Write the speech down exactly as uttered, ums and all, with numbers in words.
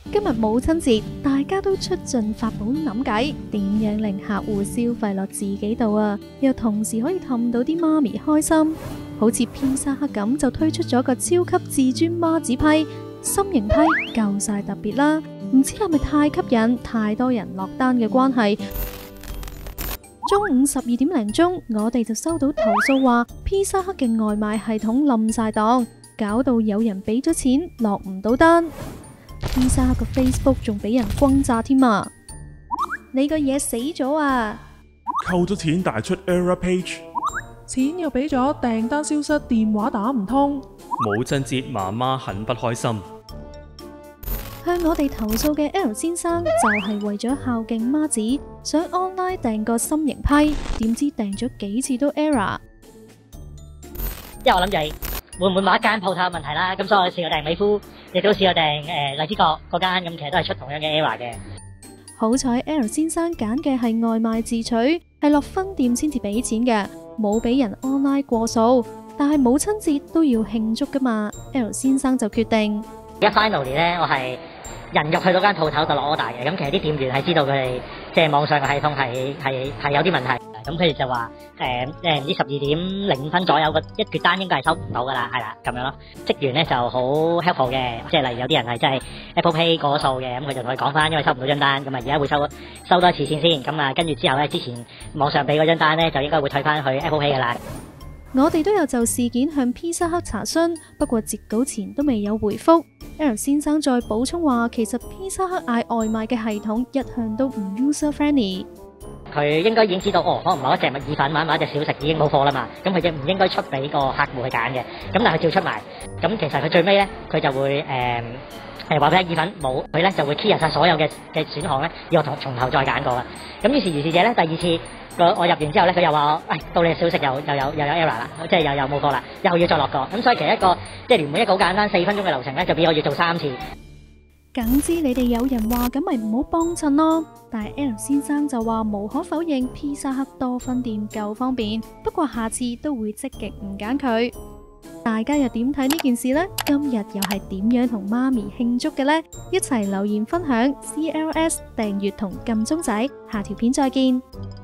今日母親節，大家都出盡法寶諗計，點樣令客戶消費落自己度啊？又同時可以氹到啲媽咪開心。好似披薩克咁就推出咗個超級至尊孖子批，心形批夠晒特別啦。唔知係咪太吸引，太多人落單嘅關係？中午十二點零鐘，我哋就收到投訴話披薩克嘅外賣系統冧晒檔，搞到有人俾咗錢落唔到單。披薩克個 Facebook 仲俾人轟炸添啊！你個嘢死咗啊！ 扣咗錢彈出 error page， 錢又俾咗，訂單消失，電話打唔通。 母親節媽媽很不開心。 向我哋投訴嘅 L 先生就係為咗孝敬媽子，想 online 訂個心形批，點知訂咗幾次都 error。 因為我諗住係會唔會某一間鋪頭有問題啦，咁所以我試過訂美孚，亦都試過訂誒荔枝角嗰間，咁其實都係出同樣嘅 error 嘅。 好彩 L 先生揀嘅係外賣自取，係落分店先至俾錢嘅，冇俾人 online 過數。但係母親節都要慶祝噶嘛 ，L 先生就決定而家 finally 咧，我係人肉去到間鋪頭度落 order 嘅，咁其實啲店員係知道佢哋即係網上嘅系統係係係有啲問題，咁佢哋就話誒誒唔知十二點零五分左右個一決單應該係收唔到噶啦，係啦咁樣咯。職員咧就好 helpful 嘅，即係例如有啲人係真係 Apple Pay 過數嘅，咁佢就同佢講翻，因為收唔到張單，咁啊而家會收收多一次錢先，咁啊跟住之後咧，之前網上俾嗰張單咧就應該會退翻去 Apple Pay 噶啦。 我哋都有就事件向披薩克查詢，不過截稿前都未有回覆。L 先生再補充話，其實披薩克嗌外賣嘅系統一向都唔 user friendly。 佢應該已經知道哦，可能某一隻意粉或者某一隻小食已經冇貨啦嘛，咁佢就唔應該出俾個客戶去揀嘅。咁但係佢照出埋，咁其實佢最尾咧，佢就會誒誒話俾意粉冇，佢咧就會 clear 晒所有嘅嘅選項咧，要我從從頭再揀過啦。咁於是如是者咧，第二次。我入完之後咧，佢又話：喂、哎，到你小食又又有又有 error 啦，即係又有冇貨啦，又要再落過。咁所以其實一個即係原本一個好簡單四分鐘嘅流程咧，就變我要做三次。 梗知你哋有人話咁咪唔好幫襯咯，但係 L 先生就話無可否認，披薩克多分店夠方便，不過下次都會積極唔揀佢。大家又點睇呢件事呢？今日又係點樣同媽咪慶祝嘅呢？一齊留言分享 C L S 訂閱同撳鐘仔，下條片再見。